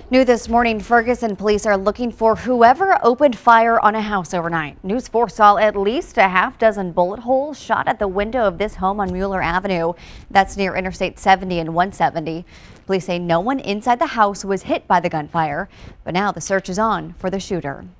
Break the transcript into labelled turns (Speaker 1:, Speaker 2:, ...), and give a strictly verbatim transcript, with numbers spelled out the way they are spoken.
Speaker 1: New this morning, Ferguson police are looking for whoever opened fire on a house overnight. News four saw at least a half dozen bullet holes shot at the window of this home on Mueller Avenue. That's near Interstate seventy and one seventy. Police say no one inside the house was hit by the gunfire, but now the search is on for the shooter.